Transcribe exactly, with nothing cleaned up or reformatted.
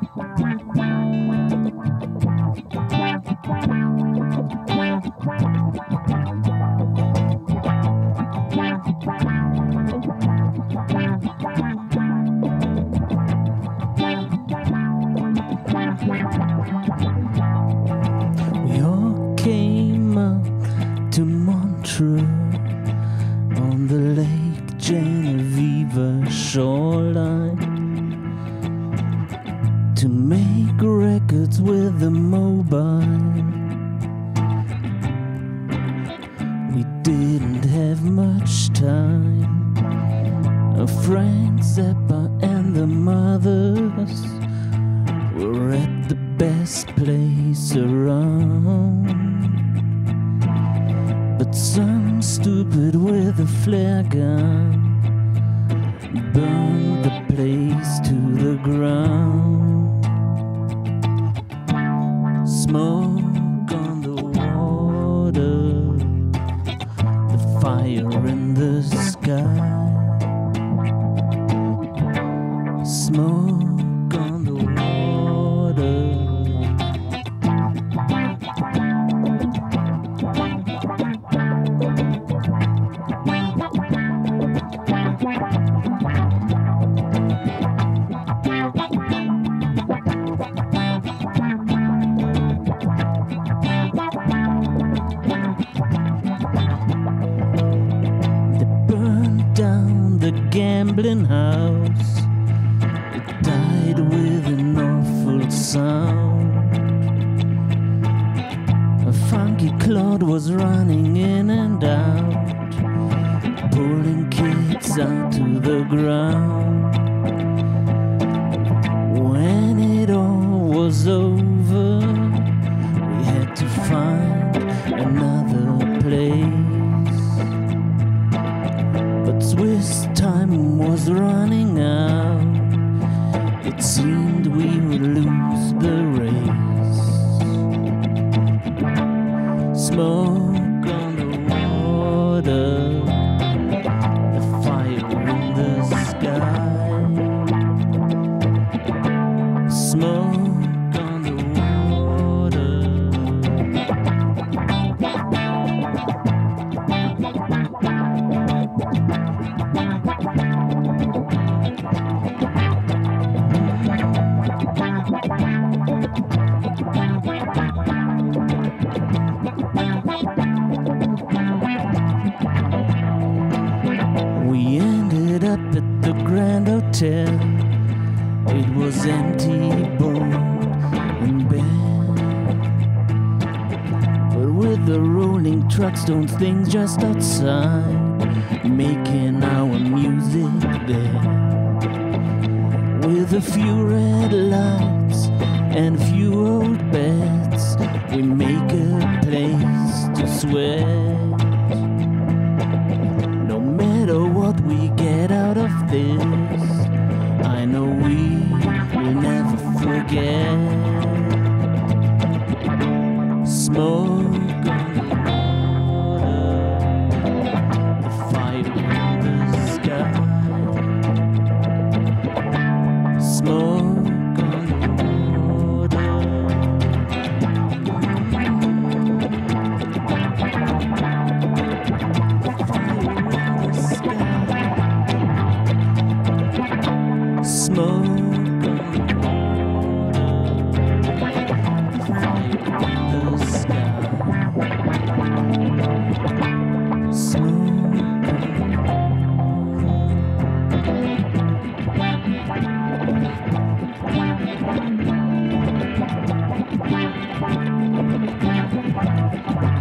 To Montreux on the Lake Genevieve shoreline to make records with the mobile. We didn't have much time. Frank Zappa and the Mothers were at the best place around. But some stupid with a flare gun burned the place to the ground. Smoke on the water, the fire in the sky. Smoke on the water. Down the gambling house, it died with an awful sound. A funky clod was running in and out, pulling kids out to the ground. When it all was over, we had to find another place. Swiss time was running out. It seemed we would lose the race. Smoke on the water, the fire in the sky. Smoke on the water. We ended up at the Grand Hotel. It was empty, bored, and bare. But with the rolling trucks, don't things just outside, making our music there. With a few red lights and a few old beds, we make a place to sweat. No matter what we get out of this, I know we will never forget. Smoke on the water, the fire in the sky. Smoke on the water. The fire in the sky. Smoke on the water. The fire in the sky. Smoke on the water.